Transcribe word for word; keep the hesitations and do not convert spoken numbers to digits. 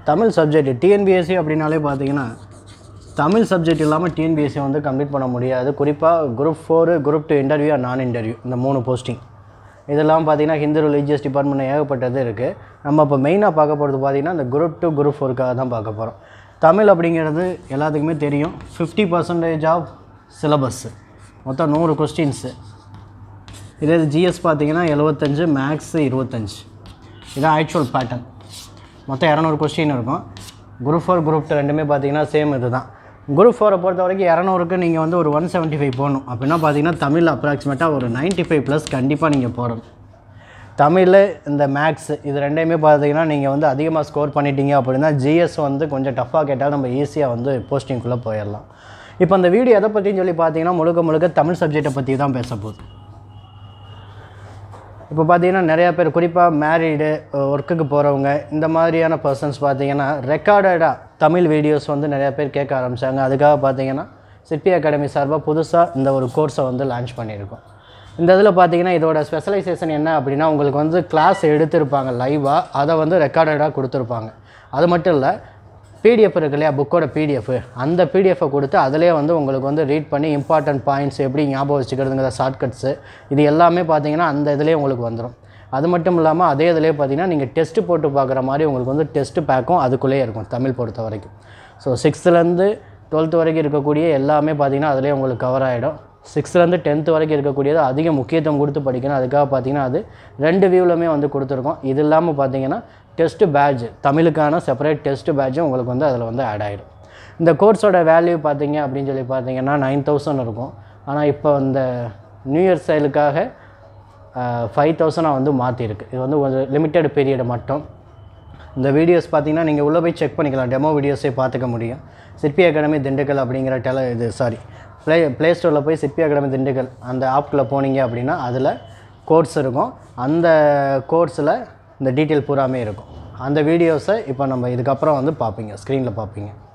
Tamil subject TNPSC அப்படினாலே பார்த்தீங்கன்னா Tamil subject இல்லாமல் டிஎன்பிஎஸ்சி வந்து கம்ப்ளீட் பண்ண முடியாது. குறிப்பாக group four group two interview நான் இன்டர்வியூ இந்த மூணு போஸ்டிங் இதெல்லாம் பார்த்தீங்கன்னா ஹிந்து ரிலீஜியஸ் டிபார்ட்மெண்ட் ஏகப்பட்டது இருக்குது. நம்ம இப்போ மெயினாக பார்க்க போகிறது பார்த்தீங்கன்னா இந்த குரூப் டூ குரூப் ஃபோருக்காக தான் பார்க்க போகிறோம். தமிழ் அப்படிங்கிறது எல்லாத்துக்குமே தெரியும். ஃபிஃப்டி பர்சன்டேஜ் ஆஃப் சிலபஸ், மொத்தம் நூறு கொஸ்டின்ஸு. இதே ஜிஎஸ் பார்த்தீங்கன்னா எழுபத்தஞ்சு, மேக்ஸு இருபத்தஞ்சு. இதுதான் ஆக்சுவல் பேட்டர்ன். மொத்தம் இரநூறு கொஸ்டின் இருக்கும். குரூப் ஃபோர் குரூப் டூ ரெண்டுமே பார்த்தீங்கன்னா சேம் இது தான். குரூப் ஃபோரை பொறுத்த வரைக்கும் இரநூறுக்கு நீங்கள் வந்து ஒரு ஒன் செவன்ட்டி ஃபைவ் போடணும். அப்படின்னா பார்த்தீங்கன்னா தமிழ் அப்ராக்சிமேட்டாக ஒரு நைன்ட்டி ஃபைவ் ப்ளஸ் கண்டிப்பாக நீங்கள் போடணும். தமிழில் இந்த மேக்ஸ் இது ரெண்டையுமே பார்த்தீங்கன்னா நீங்கள் வந்து அதிகமாக ஸ்கோர் பண்ணிட்டீங்க அப்படின்னா ஜிஎஸ் வந்து கொஞ்சம் டஃப்பாக கேட்டால் நம்ம ஈஸியாக வந்து போஸ்டிங்குள்ளே போயிடலாம். இப்போ அந்த வீடியோ எதை பற்றின்னு சொல்லி பார்த்தீங்கன்னா முழுக்க முழுக்க தமிழ் சப்ஜெக்டை பற்றி தான் பேச போகுது. இப்போ பார்த்தீங்கன்னா நிறையா பேர் குறிப்பாக மேரீடு, ஒர்க்குக்கு போகிறவங்க இந்த மாதிரியான பர்சன்ஸ் பார்த்தீங்கன்னா ரெக்கார்டடாக தமிழ் வீடியோஸ் வந்து நிறையா பேர் கேட்க ஆரம்பித்தாங்க. அதுக்காக பார்த்தீங்கன்னா சிற்பி அகாடமி சார்பாக புதுசாக இந்த ஒரு கோர்ஸை வந்து லான்ச் பண்ணியிருக்கோம். இந்த இதில் பார்த்தீங்கன்னா இதோட ஸ்பெஷலைசேஷன் என்ன அப்படின்னா உங்களுக்கு வந்து கிளாஸ் எடுத்திருப்பாங்க லைவாக, அதை வந்து ரெக்கார்டடாக கொடுத்துருப்பாங்க. அது மட்டும் இல்லை, பிடிஎஃப் இருக்கு இல்லையா, புக்கோட பிடிஎஃப், அந்த பிடிஎஃபை கொடுத்து அதிலே வந்து உங்களுக்கு வந்து ரீட் பண்ணி இம்பார்ட்டன்ட் பாயிண்ட்ஸ் எப்படி ஞாபகம் வச்சுக்கிறதுங்கிற ஷார்ட்கட்ஸு இது எல்லாமே பார்த்தீங்கன்னா அந்த இதிலே உங்களுக்கு வந்துடும். அது மட்டும் இல்லாமல் அதே இதிலே பார்த்தீங்கன்னா நீங்கள் டெஸ்ட்டு போட்டு பார்க்குற மாதிரி உங்களுக்கு வந்து டெஸ்ட்டு பேக்கும் அதுக்குள்ளேயே இருக்கும் தமிழ் பொறுத்த வரைக்கும். ஸோ சிக்ஸ்த்துலேருந்து டுவெல்த்து வரைக்கும் இருக்கக்கூடிய எல்லாமே பார்த்தீங்கன்னா அதிலே உங்களுக்கு கவர் ஆகிடும். சிக்ஸ்த்துலேருந்து டென்த்து வரைக்கும் இருக்கக்கூடியது அதிக முக்கியத்துவம் கொடுத்து படிக்கணும். அதுக்காக பார்த்தீங்கன்னா அது ரெண்டு வியூவிலுமே வந்து கொடுத்துருக்கோம். இது இல்லாமல் பார்த்தீங்கன்னா டெஸ்ட்டு பேட்ச், தமிழுக்கான செப்பரேட் டெஸ்ட்டு பேட்சும் உங்களுக்கு வந்து அதில் வந்து ஆட் ஆகிடும். இந்த கோர்ஸோட வேல்யூ பார்த்தீங்க அப்படின்னு சொல்லி பார்த்தீங்கன்னா நைன் தௌசண்ட் இருக்கும். ஆனால் இப்போ இந்த நியூ இயர் சேலுக்காக ஃபைவ் தௌசண்டாக வந்து மாற்றிருக்கு. இது வந்து ஒரு லிமிட்டட் பீரியட் மட்டும். இந்த வீடியோஸ் பார்த்தீங்கன்னா நீங்கள் உள்ளே போய் செக் பண்ணிக்கலாம், டெமோ வீடியோஸே பார்த்துக்க முடியும். சிற்பி அகாடமி திண்டுக்கல் அப்படிங்கிற டெல இது சாரி ப்ளே ப்ளே ஸ்டோரில் போய் சிற்பி அகாடமி திண்டுக்கல் அந்த ஆப்குள்ளே போனீங்க அப்படின்னா அதில் கோர்ஸ் இருக்கும். அந்த கோர்ஸில் இந்த டீட்டெயில் பூராமே இருக்கும். அந்த வீடியோஸை இப்போ நம்ம இதுக்கப்புறம் வந்து பார்ப்பீங்க, ஸ்க்ரீனில் பார்ப்பீங்க.